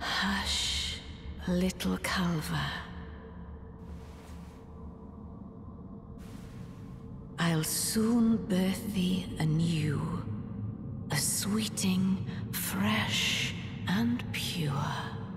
Hush, little Calva. I'll soon birth thee anew, a sweeting, fresh and pure.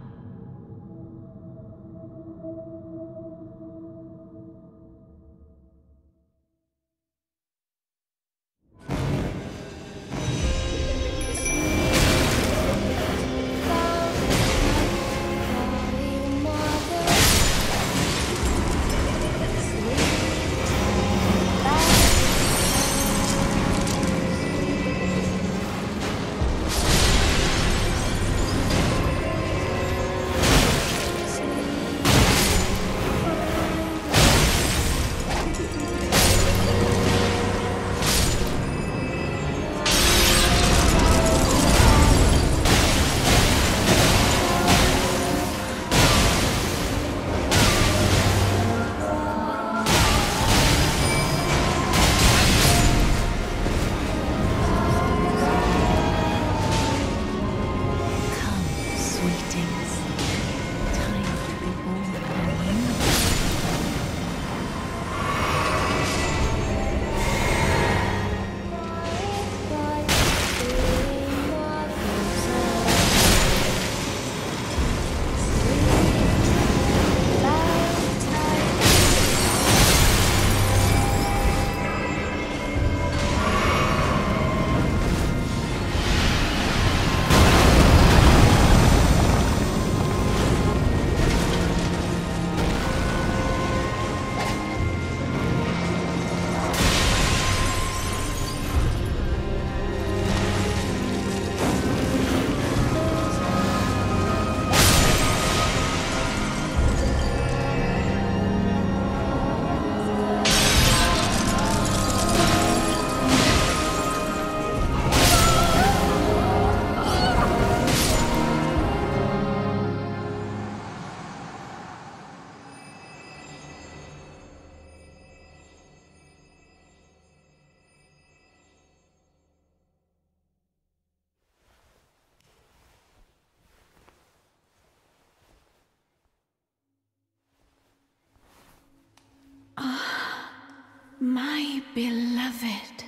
My beloved,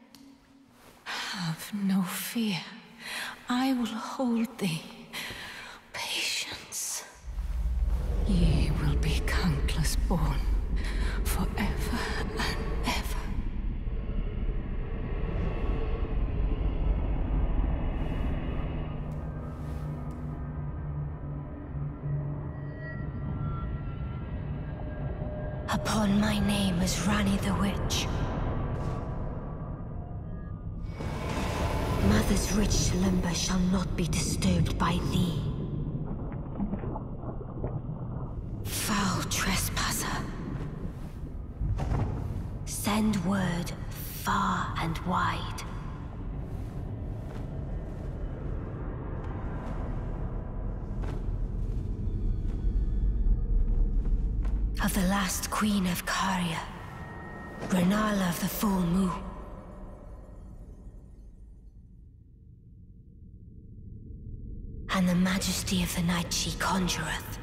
have no fear. I will hold thee. Patience. Ye will be countless born, forever and ever. Upon my name as Rani the Witch. Mother's rich limber shall not be disturbed by thee. Foul trespasser. Send word far and wide. Of the last queen of Caria, Rennala of the full moon. And the majesty of the night she conjureth.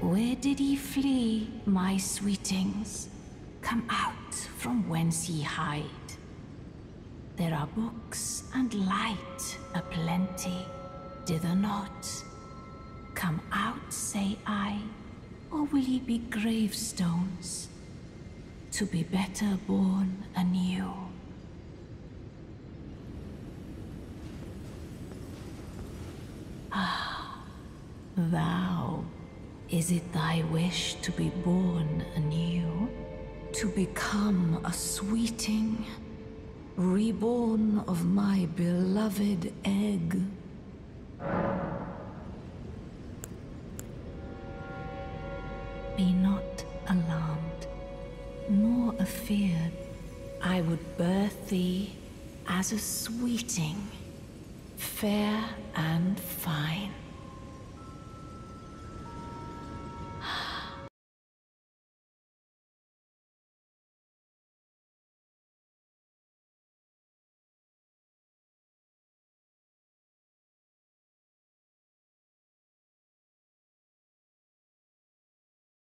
Where did ye flee, my sweetings? Come out from whence ye hide. There are books and light aplenty, dither not. Come out, say I, or will ye be gravestones, to be better born anew? Ah, thou, is it thy wish to be born anew? To become a sweeting, reborn of my beloved egg? Be not alarmed, nor afeard. I would birth thee as a sweeting, fair and fine.